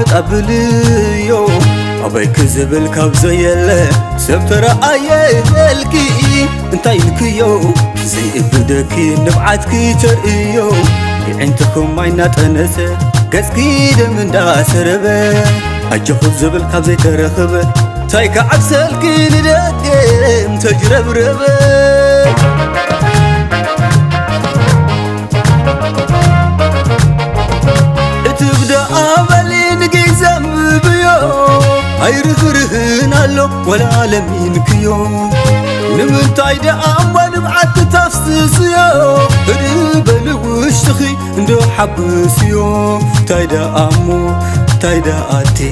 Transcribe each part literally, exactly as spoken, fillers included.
أبليو أبيك زبل كابزيله سبترا أيالكي انتي لكيو زي إبدكي نبعتكي ترئيو عندكم ماينات أنسة قسكي دم دا سربة أجخد زبل كابزي ترخبة تايك عبسلكي ندقم تجرب ربة تبدأ أملي نقي زنب بيو هيرخرهن الله ولا لمين كيو نمن تايدا أموال بعد تفسسيو هربل وشتخي ندو حبسيو تايدا أمو تايدا أتي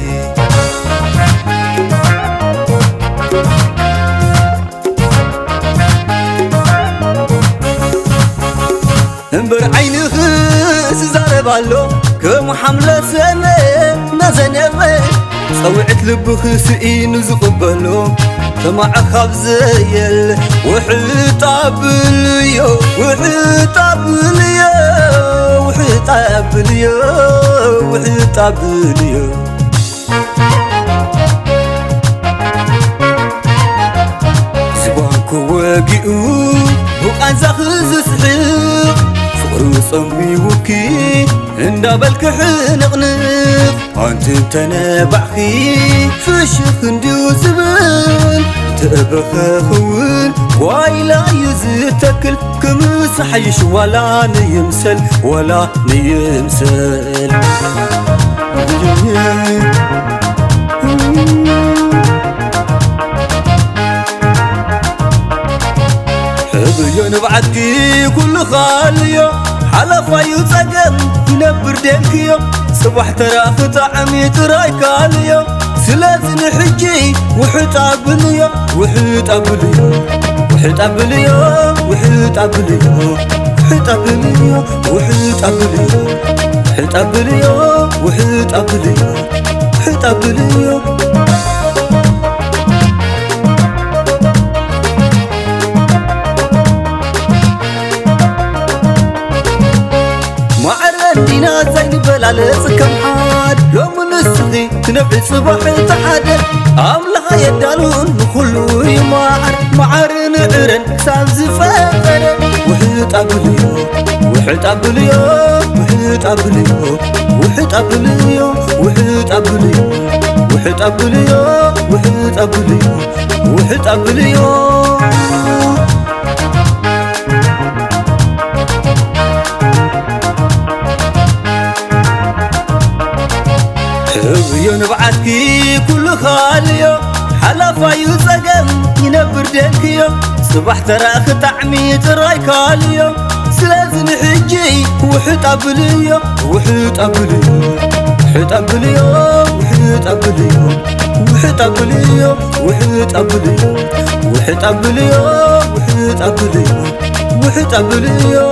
انبر عيني خس زاربالو كم حملة سنة نزنبه صوعت لبخسئين زقبلو سمع خبزيل وحطاب اليو وحطاب اليو وحطاب اليو وحطاب اليو زبانكو واقعو وقان زخز سحيق فقرو صمي وكي اندا بالكح نقنق انت تنبعخي فشخ نديو زبل تأبخ خون وايلا يزتكل كمسحيش ولا نيمسل ولا نيمسل حبيون بعدكي كل خاليو حلفا يتقم ينبر دينكيو صبح تراخ طعمي تراي كاليو سلازن حجي وحطاب ليو وحطاب ليو وحطاب ليو وحطاب ليو وحطاب ليو وحطاب ليو وحطاب ليو وحطاب ليو وحطاب ليو دينا زين بلالس كم حاد لو من السقي تنبع صباح تحدد أملها يدالون كلو يمعر معرن عرن سامز فاقر وحيط أبليو وحيط أبليو وحيط أبليو وحيط أبليو وحيط أبليو وحيط أبليو وحيط أبليو وحيط أبليو حبيون بعدكي كل خاليو حلفا يزقم ينبر دينكيو صبح تراخ طعمي تراي كاليو سلازن حجي وحيط أبليو وحيط أبليو وحيط أبليو وحيط أبليو وحيط أبليو وحيط أبليو وحيط أبليو وحيط أبليو وحيط أبليو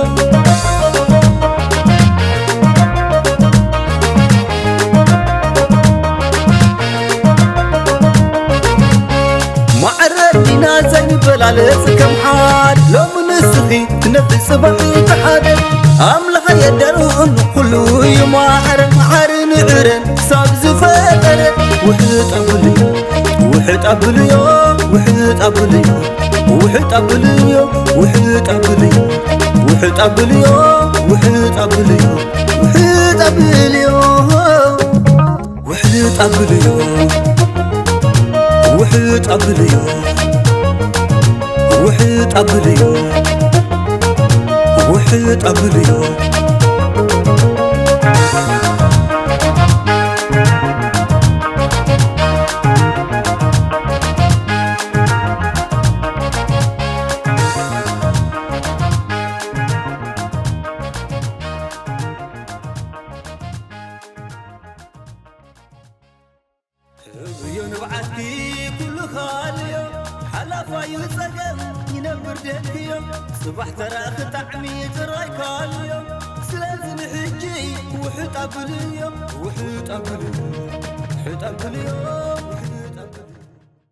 زين بلالس كم حاد لو من السخي تنبي صبح تحدد أملها يدرون كلو يمعر معرن عرن ساب زفاقر وحيط أبليو وحيط أبليو وحيط أبليو وحيط أبليو وحيط أبليو وحيط أبليو وحيط أبليو وحيط أبليو وحيط أبليو وحيط أبليو وحيط أبليو وحيط أبليو حبيون بعدكي كل خاليو حلفا يزقم ينبر دينكيو صبح تراخ طعمي تراي كاليو سلازن حجي وحيط أبليو وحيط أبليو وحيط أبليو